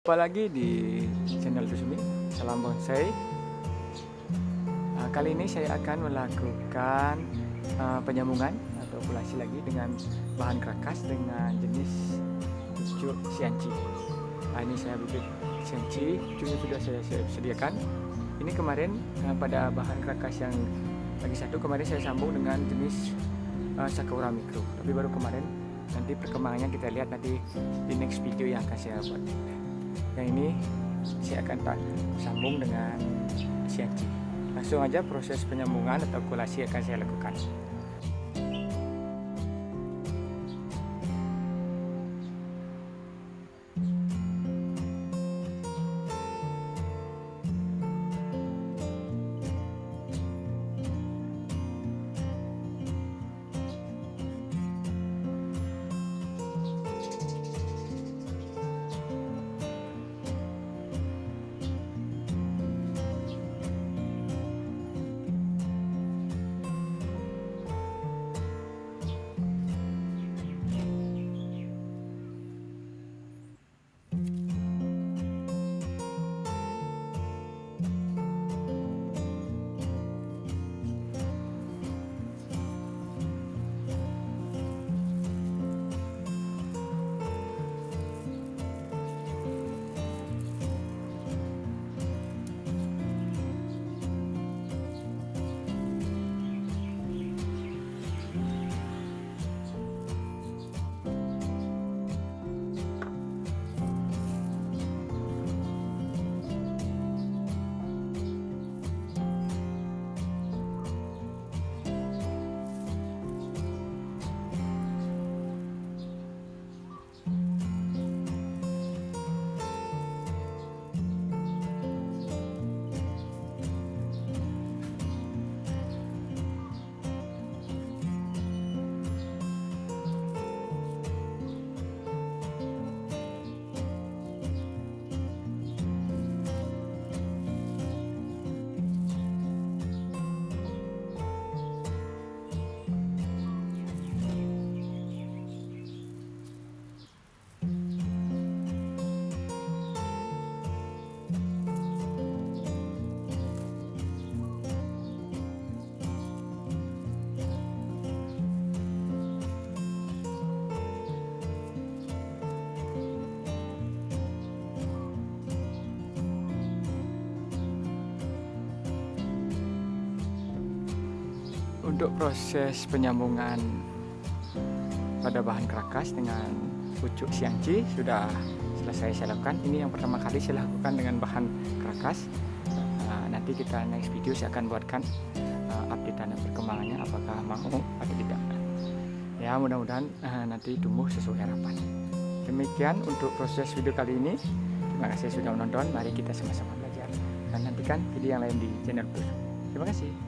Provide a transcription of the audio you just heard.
Jumpa lagi di channel Dusmi Salam Bonsai. Kali ini saya akan melakukan penyambungan atau okulasi lagi dengan bahan kerakas dengan jenis pucuk sianci. Ini saya bibit sianci, pucuknya sudah saya sediakan. Ini kemarin pada bahan kerakas yang lagi satu kemarin saya sambung dengan jenis Sakura Micro, tapi baru kemarin. Nanti perkembangannya kita lihat nanti di next video yang akan saya buat. Yang ini saya akan sambung dengan sianci. Langsung aja proses penyambungan atau okulasi akan saya lakukan. Untuk proses penyambungan pada bahan kerakas dengan pucuk sianci sudah selesai saya lakukan. Ini yang pertama kali saya lakukan dengan bahan kerakas. Nanti kita next video saya akan buatkan update dan perkembangannya apakah mau atau tidak. Ya, mudah-mudahan nanti tumbuh sesuai harapan. Demikian untuk proses video kali ini. Terima kasih sudah menonton. Mari kita sama-sama belajar dan nantikan video yang lain di channel Plus. Terima kasih.